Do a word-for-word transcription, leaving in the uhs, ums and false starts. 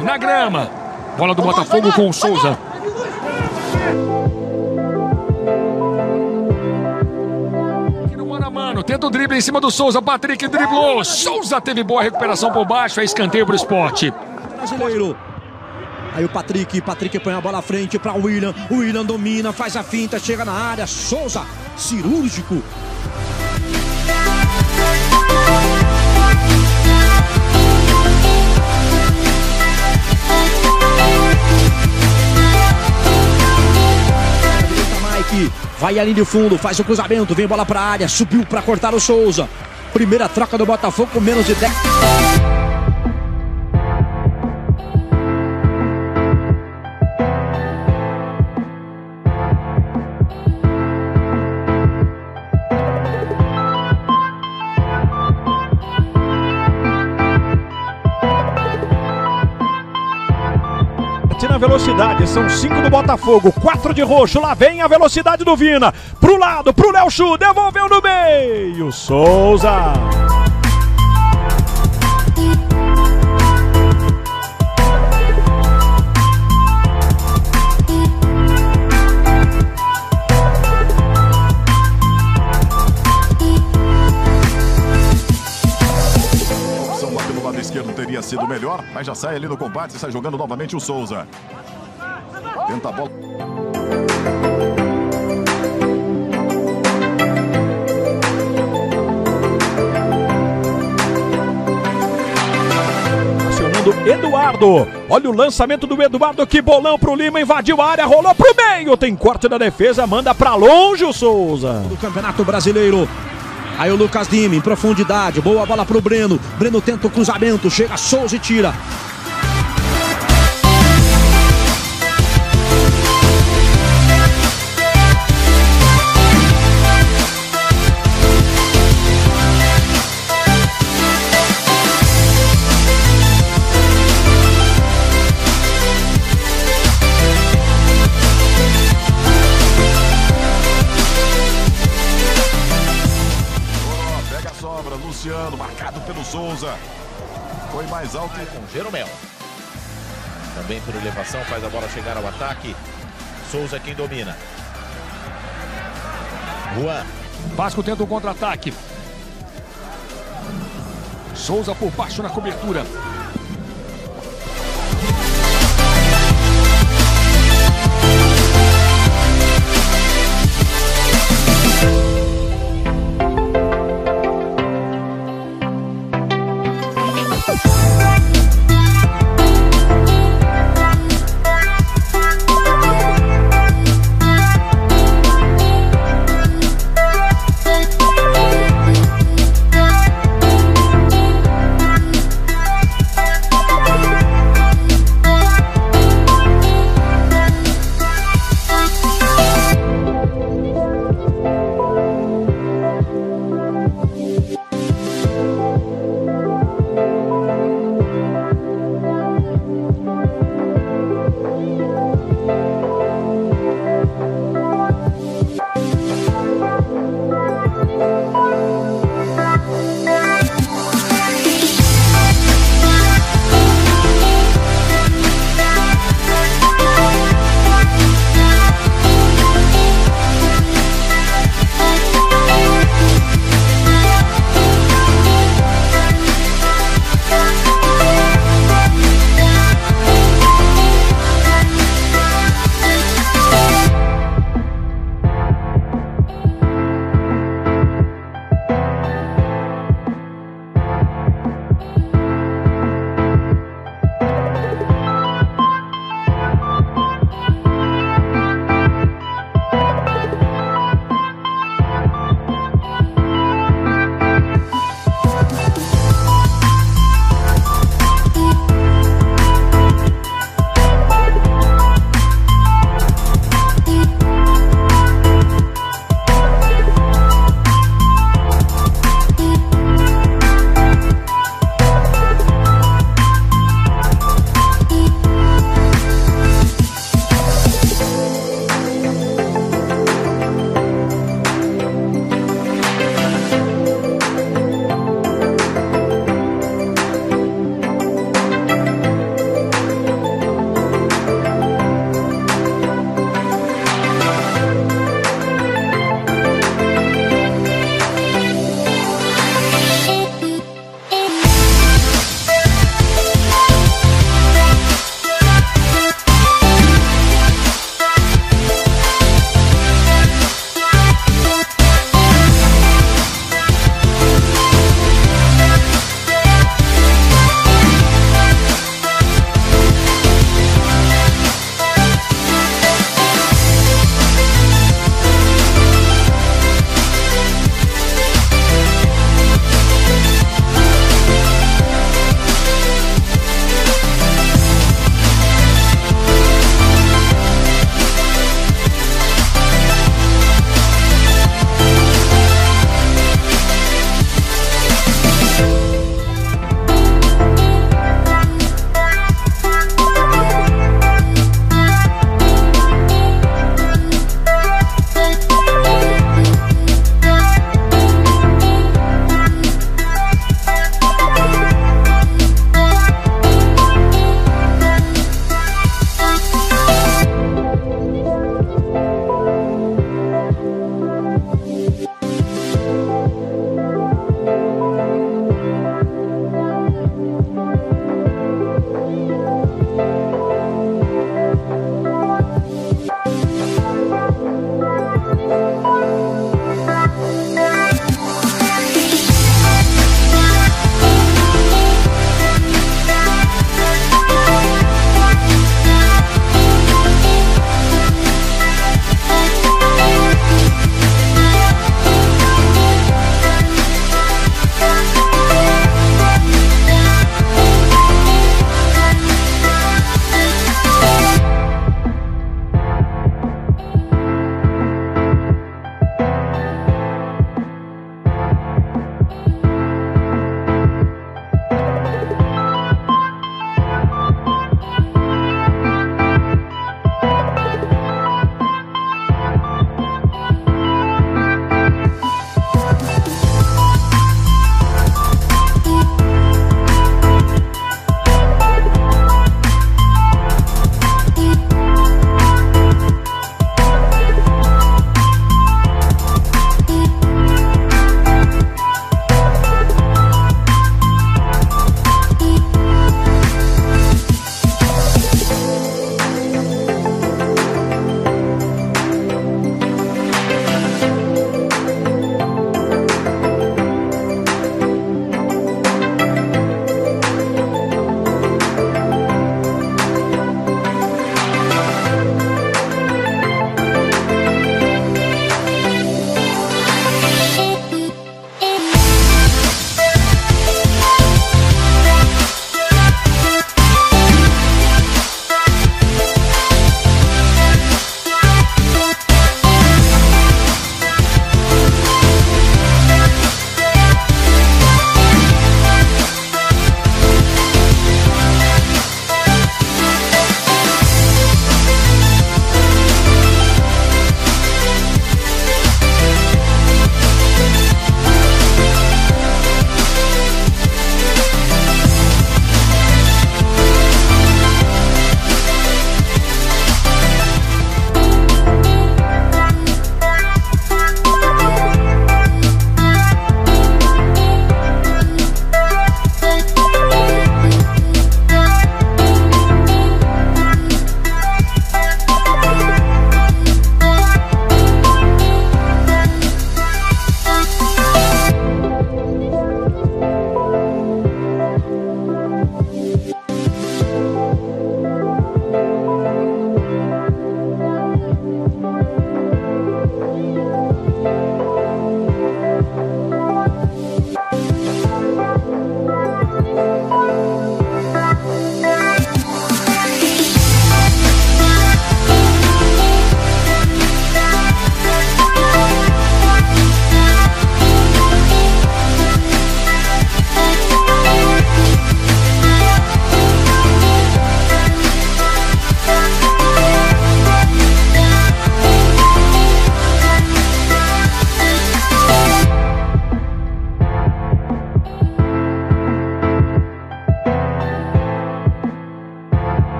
Renato, na grama. Bola do Botafogo com o Souza. Mano a mano, tenta o drible em cima do Souza. Patrick driblou. Souza teve boa recuperação por baixo. É escanteio pro Sport. Brasileiro. Aí o Patrick, Patrick põe a bola à frente para o William. O William domina, faz a finta, chega na área. Souza, cirúrgico. Mike, vai ali de fundo, faz o cruzamento, vem bola para a área, subiu para cortar o Souza. Primeira troca do Botafogo com menos de dez. Na velocidade, são cinco do Botafogo, quatro de roxo, lá vem a velocidade do Vina, pro lado, pro Léo Chu, devolveu no meio, Souza. Esquerdo teria sido melhor, mas já sai ali no combate e sai jogando novamente o Souza. Tenta a bola. Acionando Eduardo. Olha o lançamento do Eduardo, que bolão pro Lima, invadiu a área, rolou pro meio, tem corte da defesa, manda pra longe o Souza. Do Campeonato Brasileiro. Aí o Lucas Lima em profundidade, boa bola pro Breno. Breno tenta o cruzamento, chega Souza e tira. Luciano, marcado pelo Souza. Foi mais alto com Jeromel. Também por elevação, faz a bola chegar ao ataque. Souza é quem domina. Juan. Vasco tenta um contra-ataque. Souza por baixo na cobertura.